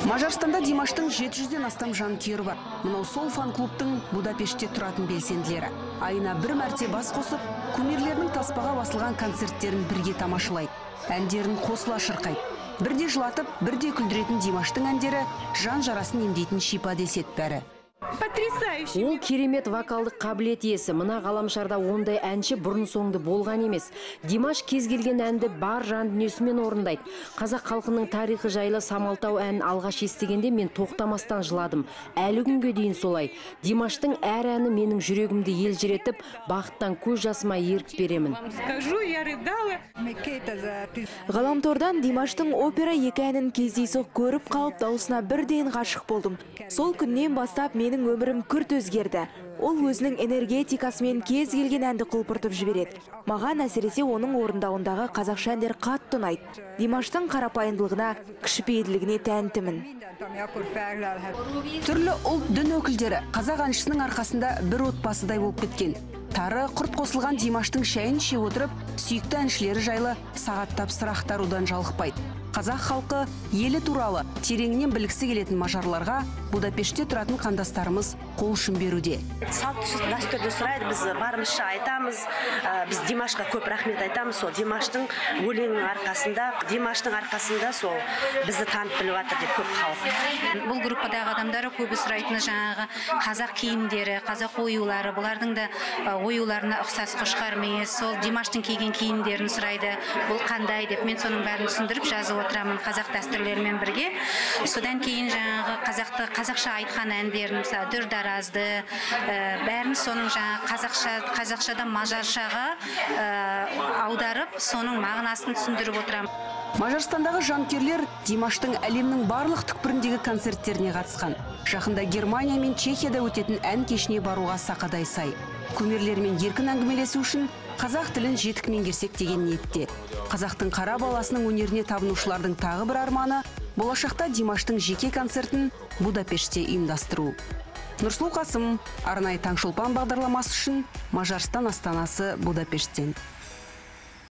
Мажарстанда Димаштың 700-ден астам жанкүйері бар. Мынау сол фан-клубтың Будапештте тұратын белсенділері. Айына бір мәрте бас қосып, кумирлерінің таспаға басылған концерттерін бірге тамашалайды. Әндерін қосыла шырқайды. Бірде жылатып, бірде күлдіретін Димаштың әндері жан жарасын емдейтін шипа десет бәрі. Ол керемет вокалдық қабілет иесі. Мына ғаламшарда ондай әнші бұрын соңды болған емес. Димаш кез келген әнді бар жан дүниесімен орындайды. Қазақ халқының тарихы жайлы Самалтау әнін алғаш естігенде мен тоқтамастан жыладым. Әлі күнге дейін солай. Димаштың әр әні менің жүрегімді елжіретіп, бақыттан көз жасыма ерік беремін. Ғаламтордан Димаштың опера 2 әнін кездейсоқ көріп қалып, даусына бірден ғашық болдым. Сол күннен бастап менің өмірім күрт өзгерді. Ол өзінің энергетикасымен кез келген әнді құлпыртып жібереді. Маған әсіресе оның орындауындағы қазақша әндер қатты ұнайды. Димаштың қарапайымдылығына, кішіпейілділігіне тәнтімін. Түрлі ұлт дін өкілдері қазақ әншісінің арқасында бір отбасыдай болып кеткен. Тары құрт қосылған Димаштың шайын іше отырып, сүйікті әншілері жайлы сағаттап сыр ақтарудан жалықпайды. Қазақ халқы елі туралы тереңінен білгісі келетін мажарларға Будапештте тұратын қандастарымыз қол ұшын беруде. Салт дәстүрді сұрайды, біз барымызша айтамыз, біз Димашқа көп рахмет айтамыз. Сол Димаштың өлеңінің арқасында, Димаштың арқасында сол бізді танып біліп жатыр деп көп халық. Бұл группадағы адамдары көбі сұрайтыны жаңағы қазақ киімдері, қазақ оюлары, бұлардың да оюларына ұқсас қошқар емес. Сол Димаштың киген киімдерін сұрайды. Бұл қандай деп мен соның бәрін түсіндіріп жазып отырамын қазақ дәстүрлерімен бірге. Содан кейін жаңағы қазақша айтқан әндерін, мысалы Дүрдаразды, бәрін соның жаңағы қазақшадан мажаршаға аударып, соның мағынасын түсіндіріп отырамын. Мажарстандағы жанкүйерлер Димаштың әлемнің барлық түкпіріндегі концерттеріне қатысқан. Жақында Германия мен Чехияда өтетін ән кешіне баруға сақадай сай. Кумирлермен еркін әңгімелесу үшін қазақ тілін жетік меңгерсек деген ниетте. Қазақтың қара баласының өнеріне табынушылардың тағы бір арманы болашақта Димаштың жеке концертін Будапештте ұйымдастыру. Нұрсұлу Қасым, арнайы Таңшолпан бағдарламасы үшін Мажарстан астанасы Будапешттен.